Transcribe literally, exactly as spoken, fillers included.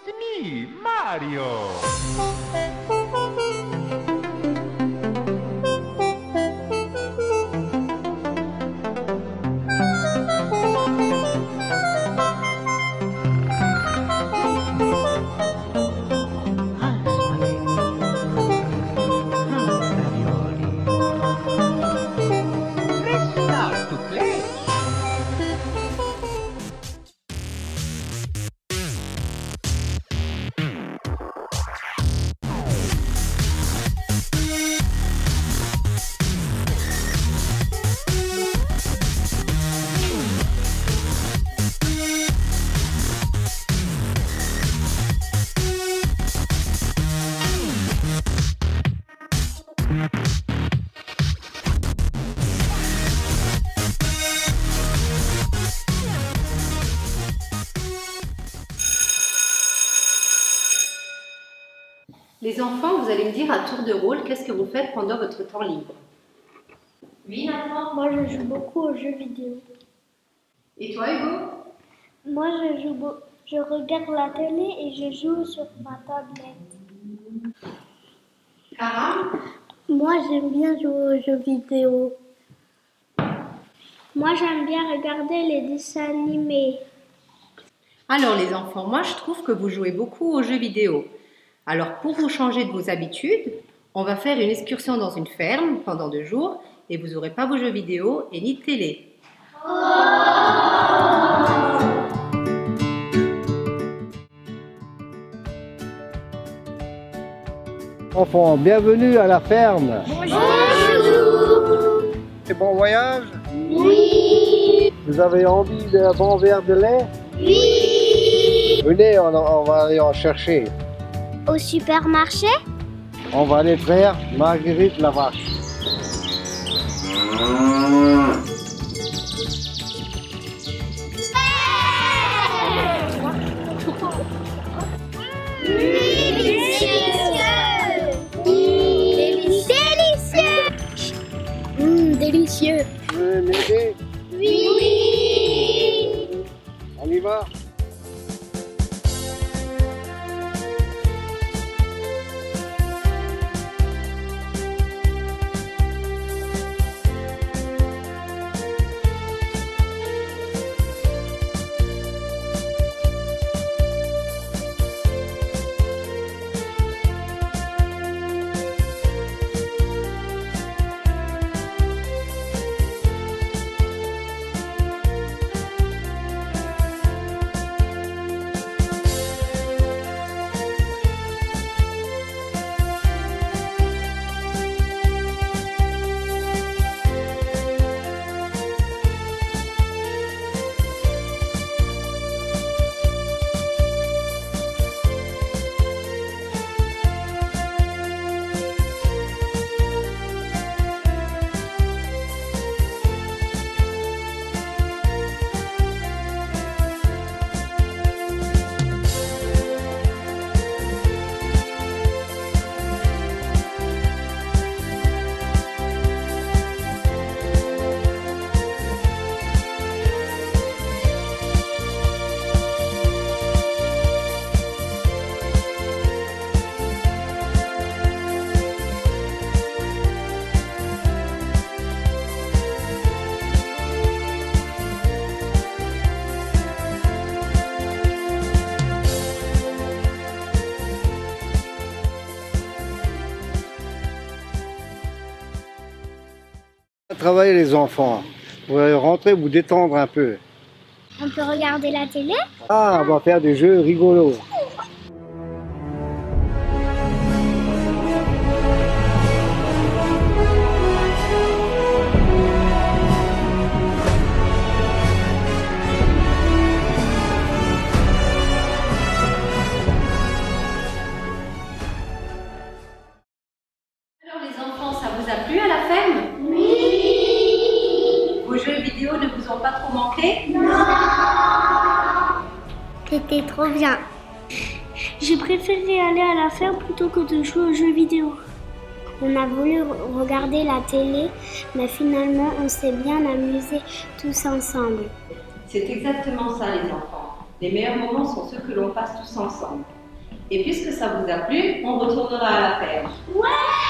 It's me, Mario! Les enfants, vous allez me dire à tour de rôle qu'est-ce que vous faites pendant votre temps libre. Oui, Nathan. Moi, je joue beaucoup aux jeux vidéo. Et toi, Hugo? Moi, je joue beau... je regarde la télé et je joue sur ma tablette. Cara? Moi, j'aime bien jouer aux jeux vidéo. Moi, j'aime bien regarder les dessins animés. Alors les enfants, moi je trouve que vous jouez beaucoup aux jeux vidéo. Alors pour vous changer de vos habitudes, on va faire une excursion dans une ferme pendant deux jours et vous n'aurez pas vos jeux vidéo et ni de télé. Oh! Enfants, bienvenue à la ferme. Bonjour. Et bon voyage? Oui. Vous avez envie d'un bon verre de lait? Oui. Venez, on, on va aller en chercher. Au supermarché? On va aller faire Marguerite la vache. Délicieux. Vous voulez m'aider? Oui. On y va? Travaillez les enfants. Vous allez rentrer, vous détendre un peu. On peut regarder la télé? Ah, on va faire des jeux rigolos. Alors les enfants, ça vous a plu à la ferme? Vos jeux vidéo ne vous ont pas trop manqué? Non. C'était trop bien. J'ai préféré aller à la ferme plutôt que de jouer aux jeux vidéo. On a voulu regarder la télé, mais finalement on s'est bien amusés tous ensemble. C'est exactement ça les enfants. Les meilleurs moments sont ceux que l'on passe tous ensemble. Et puisque ça vous a plu, on retournera à la ferme. Ouais!